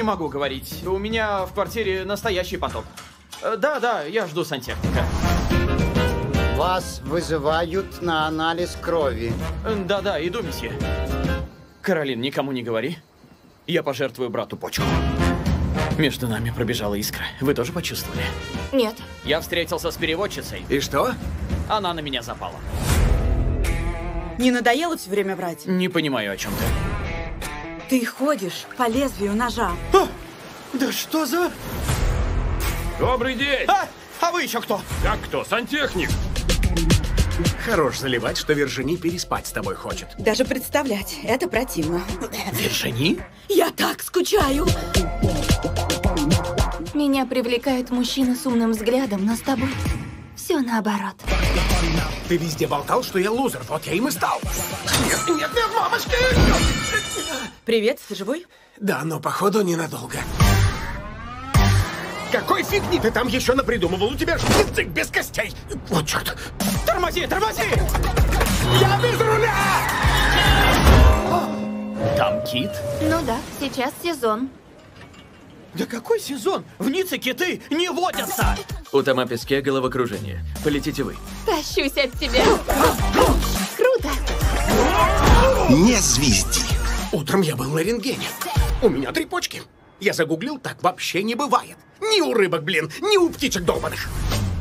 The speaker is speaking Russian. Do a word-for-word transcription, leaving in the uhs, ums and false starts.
не могу говорить. У меня в квартире настоящий потоп. Э, Да, да, я жду сантехника. Вас вызывают на анализ крови. Э, Да-да, иду, месье. Каролин, никому не говори. Я пожертвую брату почку. Между нами пробежала искра. Вы тоже почувствовали? Нет. Я встретился с переводчицей. И что? Она на меня запала. Не надоело все время врать? Не понимаю, о чем ты. Ты ходишь по лезвию ножа. А! Да что за... Добрый день! А! А вы еще кто? Как кто? Сантехник! Хорош заливать, что Виржини переспать с тобой хочет. Даже представлять, это противно. Виржини? Я так скучаю. Меня привлекают мужчины с умным взглядом, но с тобой все наоборот. Ты везде болтал, что я лузер, вот я им и стал. Нет, нет, нет, мамочки! Привет, ты живой? Да, но походу ненадолго. Какой фигни ты там еще напридумывал? У тебя же язык без костей. Вот черт. Тормози, тормози! Я без руля! Там кит? Ну да, сейчас сезон. Да какой сезон? В Ницце киты не водятся! У Тома Песке головокружение. Полетите вы. Тащусь от тебя. Круто! Не звезди. Утром я был на рентгене. У меня три почки. Я загуглил, так вообще не бывает. Ни у рыбок, блин, ни у птичек долбаных.